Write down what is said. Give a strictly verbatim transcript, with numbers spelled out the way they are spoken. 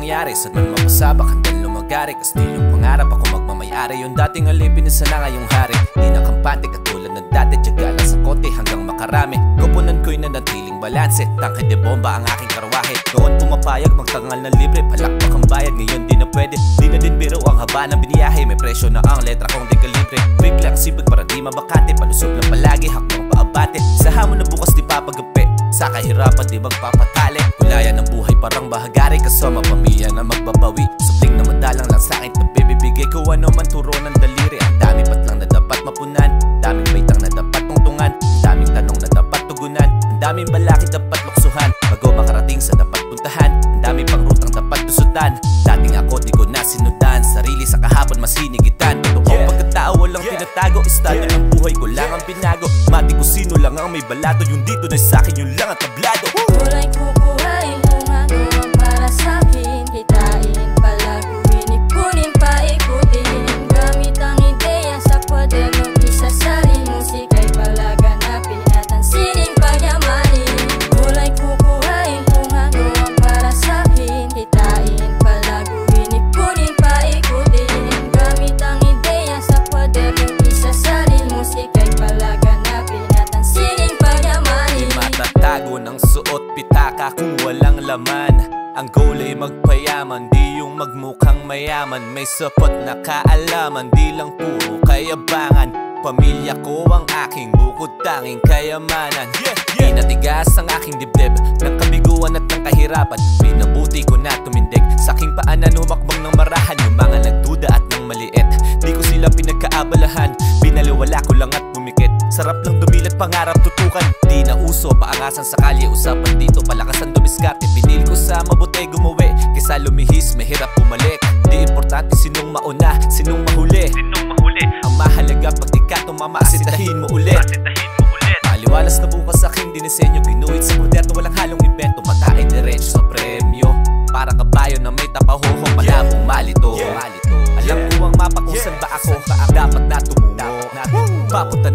mangyari, saan man mapasabak, handang lumagari. Kastilyong pangarap, ako magmamayari. Yung dating alipin isa na ngayong hari. Di na kampante katulad ng dati, tiyaga lang sa kote hanggang makarami. Kupunan ko'y nanatiling balanse, tangke de bomba ang aking karwahe. Noon pumapayag, magtangal na libre, palakpak ang bayad, ngayon di na pwede. Di na din biro ang haba ng biniyahe, may presyo na ang letra kong di kalibre. Quick lang sibig para di mabakate, palusog lang palagi, hakbang paabate. Sa hamon na bukas di papagapi, sa kahirapan di magpapatali. Kulayan ng buhay parang bahagari, kasama pamilya na magbabawi. Supling na madalang lang sa akin, tabibibigay ko ano man turo ng daliri. Ang dami pat lang na dapat mapunan, daming baitang na dapat tungtungan, daming tanong na dapat tugunan, ang daming balakid dapat luksuhan, bago makarating sa dapat puntahan, ang daming pang rutang dapat tusutan. Dating ako di ko na sinudan, sarili sa kahapon mas hinigitan. Totoong yeah. Pagkatao walang yeah. Pinatago, estado yeah. Ng buhay ko lang ang binago. Mati ko sino lang ang may balato, yung dito na sa'kin yun lang ang tablado. Kulay kukuhain kung ano ang para sa'kin, kitain, palaguin, ipunin, paikutin. Gamit ang ideya sa kwaderno, isasalin, musika'y palaganapin at ang sining pagyamanin. Kulay kukuhain kung ano ang para sa'kin, kitain, palaguin, ipunin, paikutin. Gamit ang ideya sa kwaderno, isasalin, musika'y palaganapin at ang sining pagyamanin. Di matatago ng suot pitaka kung walang laman. Ang goal ay magpayaman, di yung magmukhang mayaman. May sapat na kaalaman, di lang puro kayabangan. Pamilya ko ang aking bukod tanging kayamanan. yeah, yeah. Di natigas ang aking dibdib ng kabiguan at ng kahirapan. Pinabuti ko na tumindig sa aking paanan, humakbang ng marahan. Yung mga nagduda at ng maliit, di ko sila pinagkaabalahan. Binaliwala ko lang at bumikit, sarap lang dumilat, pangarap tutukan. Di na uso, paangasan sa kalye, usapan dito, palakasan dumiskarte. Pinil ko sa mabuti gumawi, kaysa lumihis, mahirap bumalik. Di importante sinong mauna, sinong mahuli, sinong mahuli. Ang mahalaga pag di ka tumama, asitahin mo ulit, asitahin mo ulit. Maliwalas na bukas aking dinisenyo, ginuhit sa moderno, walang halong invento. Matae diretso sa premyo, para kabayo na may tapahoho, malabong malito, yeah. Malito. Alam ko ang mapa kung yeah. Saan ba ako, dapat na tumungo, papunta